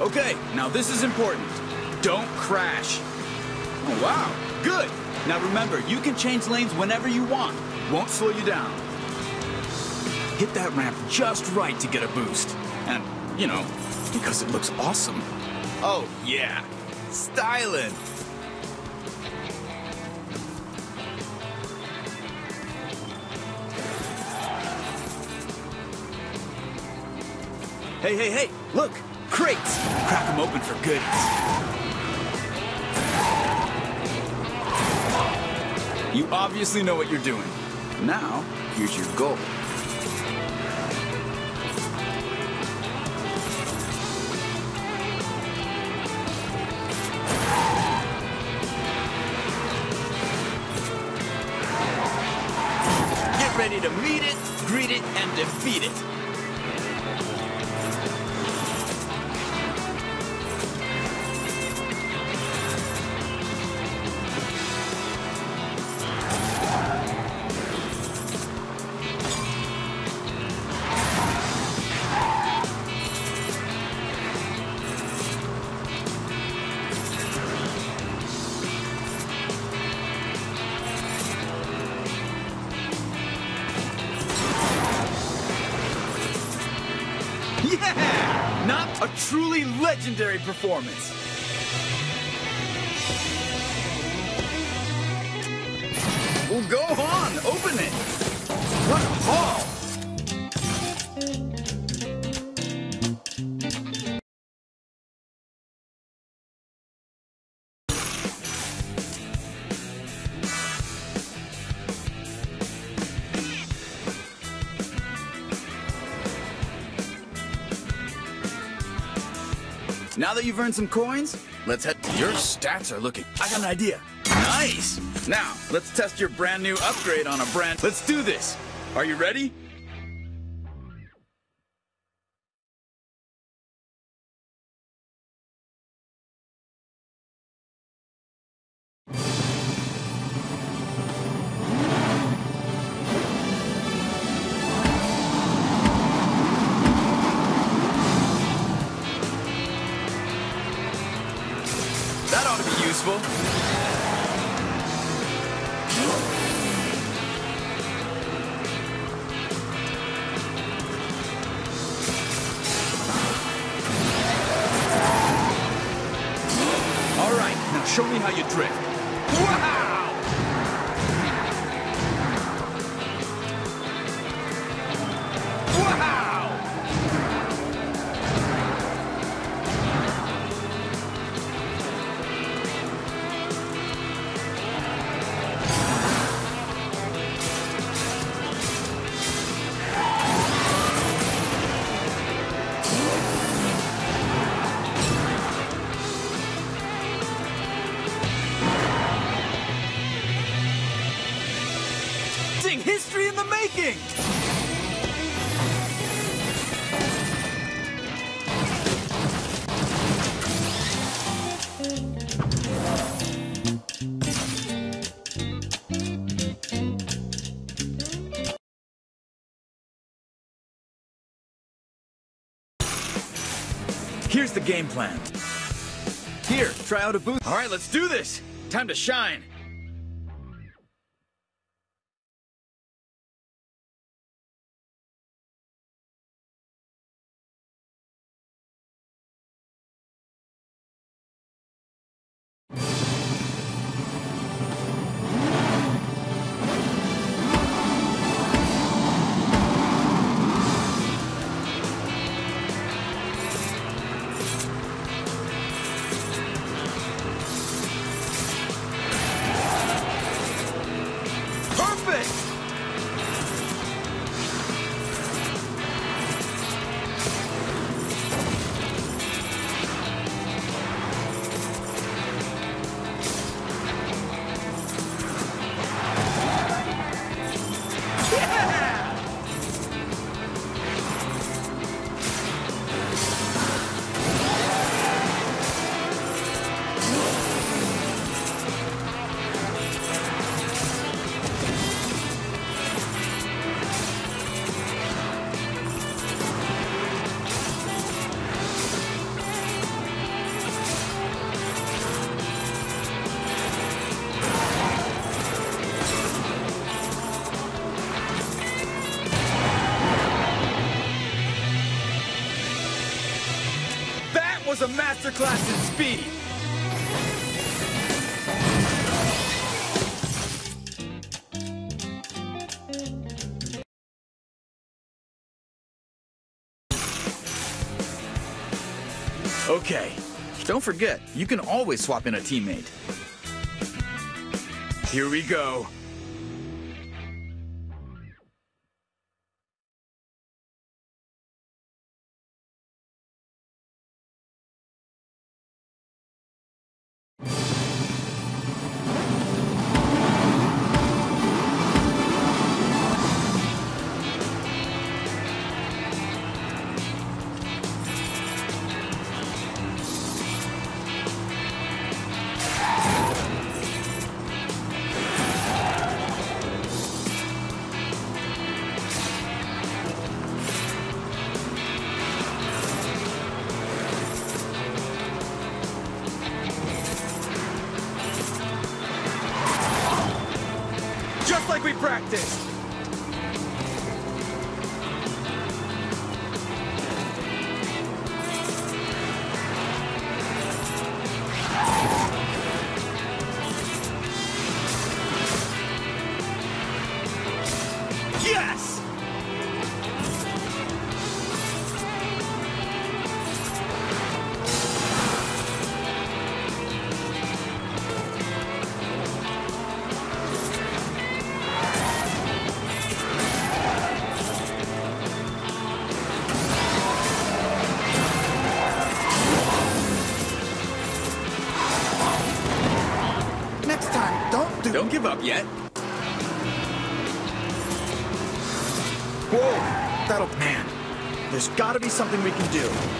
Okay, now this is important. Don't crash. Oh, wow, good. Now remember, you can change lanes whenever you want. Won't slow you down. Hit that ramp just right to get a boost. And, you know, because it looks awesome. Oh, yeah. Stylin'. Hey, hey, hey, look! Crates! Crack them open for goodies. You obviously know what you're doing. Now, here's your goal. Get ready to meet it, greet it, and defeat it. Yeah! Not a truly legendary performance. Well, go on, open it. What a haul! Now that you've earned some coins, let's head. Your stats are looking. I got an idea. Nice! Now, let's test your brand new upgrade on a brand. Let's do this. Are you ready? That ought to be useful. All right, now show me how you drift. Wow! History in the making! Here's the game plan. Here, try out a boost. All right, let's do this. Time to shine. was a masterclass in speed. Okay, don't forget, you can always swap in a teammate. Here we go. Just like we practiced. Yes! Next time, don't give up yet. Whoa! Man, there's gotta be something we can do.